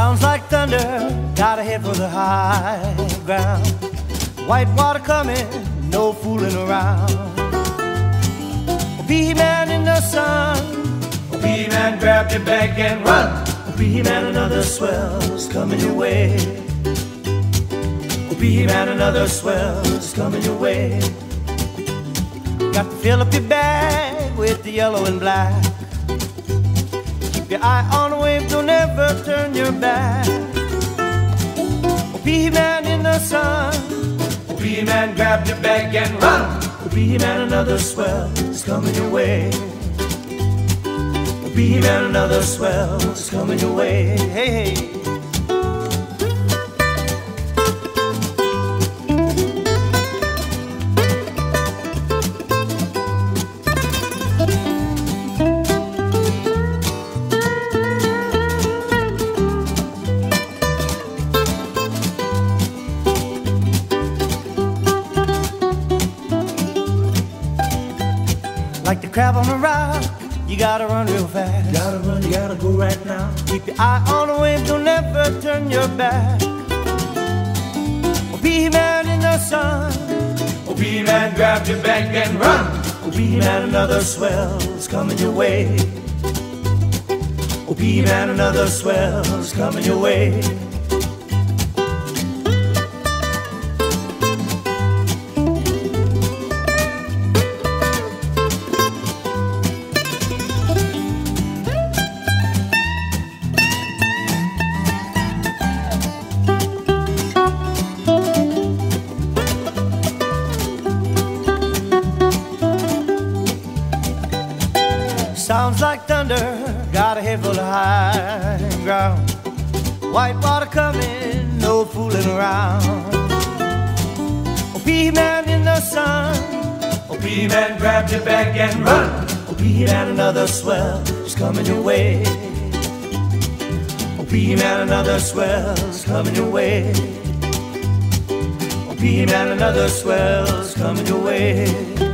Sounds like thunder, gotta head for the high ground. White water coming, no fooling around. Oh, Bee-man in the sun, oh, Bee-man, grab your bag and run. Oh, Bee-man, another swell's coming your way. Oh, Bee-man, another swell's coming your way. Got to fill up your bag with the yellow and black. Keep your eye on the wave, don't ever turn your back. Oh, Bee-man in the sun, oh, Bee-man, grab your bag and run. Oh, Bee-man, another swell is coming your way. Oh, Bee-man, another swell is coming your way. Hey, hey. Like the crab on a rock, you gotta run real fast. You gotta run, you gotta go right now. Keep your eye on the wave, don't ever turn your back. Oh, Bee-man in the sun, oh, Bee-man, grab your bag and run. Oh, Bee-man, another swell is coming your way. Oh, Bee-man, another swell is coming your way. Sounds like thunder, gotta head for the high ground. White water coming, no fooling around. Oh, Bee-man in the sun, oh, Bee-man, grab your bag and run. Oh, Bee-man, another swell is coming your way. Oh, Bee-man, another swell is coming your way. Oh, Bee-man, another swell is coming your way.